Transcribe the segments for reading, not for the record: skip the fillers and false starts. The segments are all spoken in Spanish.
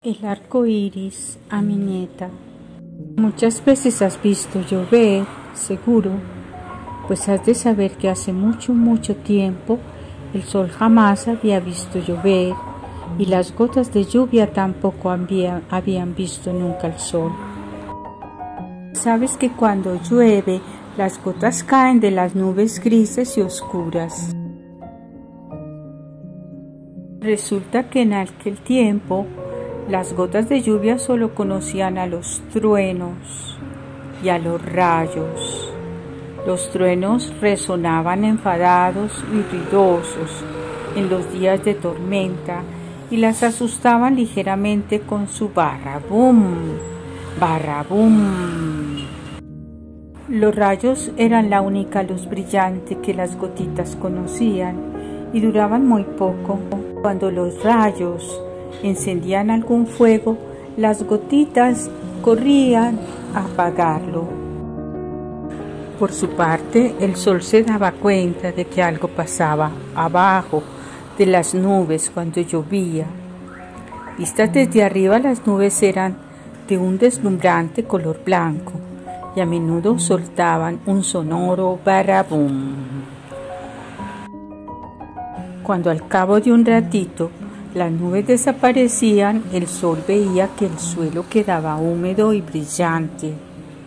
El arco iris a mi nieta. Muchas veces has visto llover, seguro, pues has de saber que hace mucho tiempo el sol jamás había visto llover y las gotas de lluvia tampoco habían visto nunca el sol. Sabes que cuando llueve las gotas caen de las nubes grises y oscuras. Resulta que en aquel tiempo las gotas de lluvia solo conocían a los truenos y a los rayos. Los truenos resonaban enfadados y ruidosos en los días de tormenta y las asustaban ligeramente con su barrabum, barrabum. Los rayos eran la única luz brillante que las gotitas conocían y duraban muy poco. Cuando los rayos encendían algún fuego, las gotitas corrían a apagarlo. Por su parte, el sol se daba cuenta de que algo pasaba abajo de las nubes cuando llovía. Vistas desde arriba, las nubes eran de un deslumbrante color blanco y a menudo soltaban un sonoro barabum. Cuando al cabo de un ratito las nubes desaparecían, el sol veía que el suelo quedaba húmedo y brillante,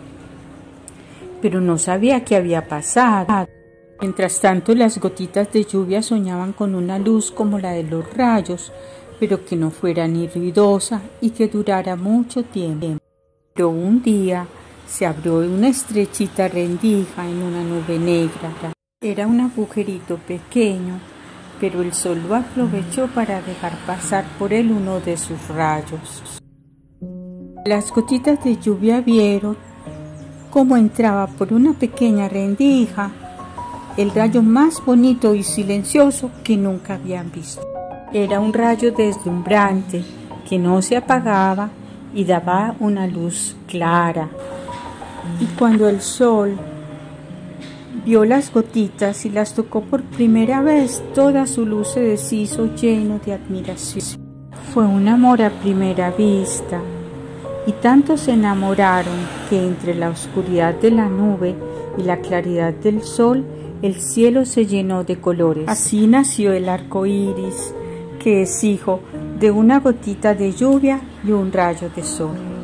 pero no sabía qué había pasado. Mientras tanto, las gotitas de lluvia soñaban con una luz como la de los rayos, pero que no fuera ni ruidosa y que durara mucho tiempo. Pero un día se abrió una estrechita rendija en una nube negra. Era un agujerito pequeño, pero el sol lo aprovechó para dejar pasar por él uno de sus rayos. Las gotitas de lluvia vieron cómo entraba por una pequeña rendija el rayo más bonito y silencioso que nunca habían visto. Era un rayo deslumbrante que no se apagaba y daba una luz clara. Y cuando el sol vio las gotitas y las tocó por primera vez, toda su luz se deshizo lleno de admiración. Fue un amor a primera vista, y tanto se enamoraron que entre la oscuridad de la nube y la claridad del sol, el cielo se llenó de colores. Así nació el arco iris, que es hijo de una gotita de lluvia y un rayo de sol.